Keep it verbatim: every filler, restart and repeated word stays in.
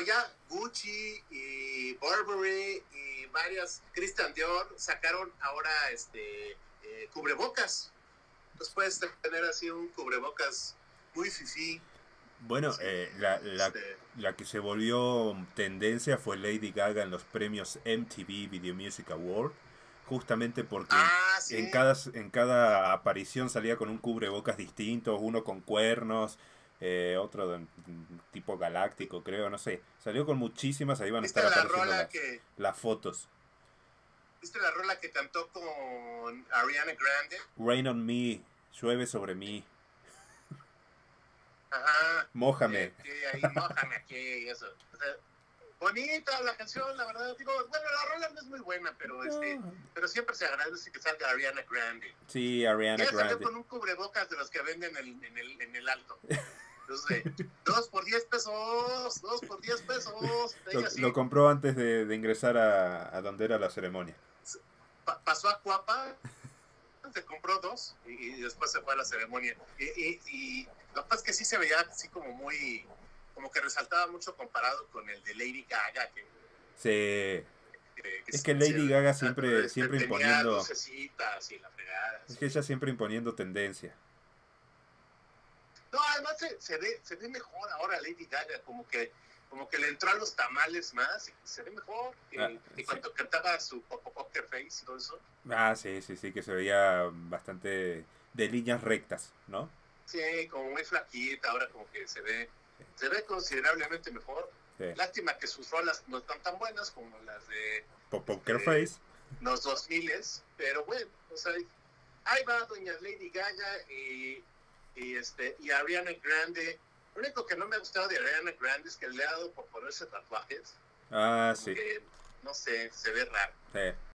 ya Gucci y Burberry y varias, Christian Dior, sacaron ahora este eh, cubrebocas. Entonces puedes tener así un cubrebocas muy fifí. Bueno, Sí, eh, la, la, este, la que se volvió tendencia fue Lady Gaga en los premios M T V Video Music Award, justamente porque en, ah, en sí. cada, en cada aparición salía con un cubrebocas distinto, uno con cuernos, eh, otro de, tipo galáctico, creo, no sé. Salió con muchísimas, ahí van a ¿Viste estar la apareciendo rola las, que las fotos. ¿Viste la rola que cantó con Ariana Grande? Rain on me, llueve sobre mí, Ajá. mójame. Eh, que ahí mójame aquí y eso. O sea, bonita la canción, la verdad. Digo, bueno, la rola no es muy buena, pero este, No. pero siempre se agradece que salga Ariana Grande. Sí, Y Ariana ella salió Grande. con un cubrebocas de los que venden en, en, el, en el alto. Entonces, dos por diez pesos, dos por diez pesos. Lo, Ella lo sí compró antes de, de ingresar a, a donde era la ceremonia. pa pasó a Cuapa, se compró dos y, y después se fue a la ceremonia. Y, y, y lo que pasa es que sí se veía así como muy, como que resaltaba mucho comparado con el de Lady Gaga, que, Se, que, que es que se, Lady Gaga siempre, este, siempre tenía imponiendo. lucecitas y la fregada. Es Así. que ella siempre imponiendo tendencia. No, además se, se, ve, se ve mejor ahora Lady Gaga, como que, como que le entró a los tamales más y se ve mejor. Y, Ah, y sí. cuando cantaba su Poker Face y todo eso, Ah, sí, sí, sí, que se veía bastante de líneas rectas, ¿no? sí, como muy flaquita, ahora como que se ve, se ve considerablemente mejor. Sí. Lástima que sus rolas no están tan buenas como las de Poker este, Face. los dos miles, pero bueno, o sea, ahí va doña Lady Gaga y, y, este, y Ariana Grande. Lo único que no me ha gustado de Ariana Grande es que le ha dado por ponerse tatuajes. Ah, Como sí. que, no sé, se ve raro. Sí.